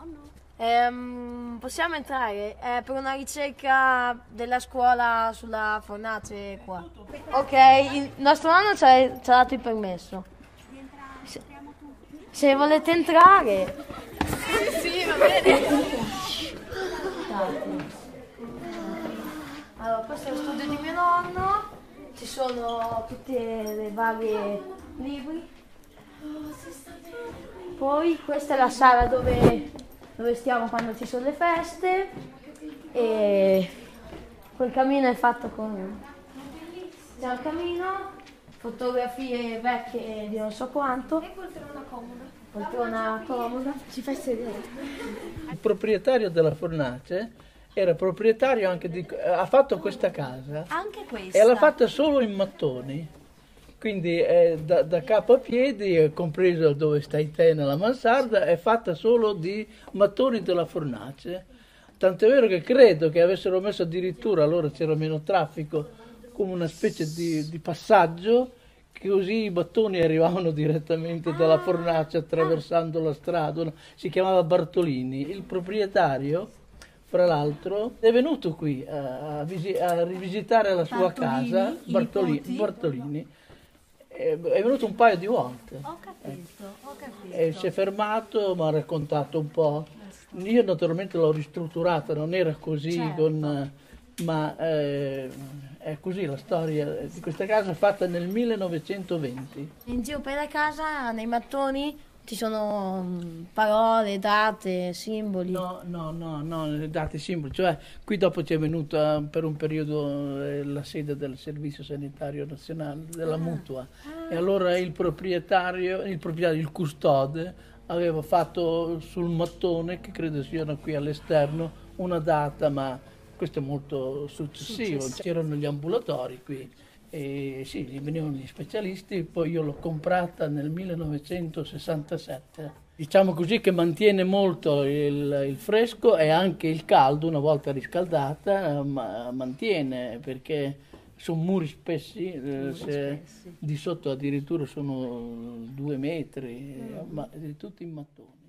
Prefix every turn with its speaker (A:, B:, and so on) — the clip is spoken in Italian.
A: Possiamo entrare? È per una ricerca della scuola sulla fornace qua. Ok, il nostro nonno ci ha dato il permesso. Se volete entrare.
B: Sì, va bene.
A: Allora, questo è lo studio di mio nonno, ci sono tutti i vari libri. Poi questa è la sala dove stiamo quando ci sono le feste e quel camino è fatto con... C'è un camino, fotografie vecchie di non so quanto.
B: E poltrona comoda.
A: Poltrona comoda.
B: Ci fai sedere.
C: Il proprietario della fornace era proprietario anche ha fatto questa casa
B: Anche questa.
C: e l'ha fatta solo in mattoni, quindi da capo a piedi, compreso dove stai te nella mansarda, è fatta solo di mattoni della fornace. Tant'è vero che credo che avessero messo addirittura, allora c'era meno traffico, come una specie di passaggio, che così i mattoni arrivavano direttamente dalla fornace attraversando la strada. Si chiamava Bartolini. Il proprietario, fra l'altro, è venuto qui a rivisitare la sua casa, Bartolini. È venuto un paio di volte.
B: Ho capito.
C: E si è fermato, mi ha raccontato un po'. Io naturalmente l'ho ristrutturata, non era così,
B: Certo.
C: ma è così la storia di questa casa fatta nel 1920.
A: In giro per la casa, nei mattoni, ci sono parole, date, simboli.
C: No, dati simboli, cioè qui dopo ci è venuta per un periodo la sede del Servizio Sanitario Nazionale, della Mutua, e allora il custode, aveva fatto sul mattone, che credo siano qui all'esterno, una data, ma questo è molto successivo. C'erano gli ambulatori qui. E sì, venivano gli specialisti, poi io l'ho comprata nel 1967. Diciamo così che mantiene molto il fresco e anche il caldo, una volta riscaldata, mantiene, perché sono muri spessi, di sotto addirittura sono 2 metri, ma tutti in mattone.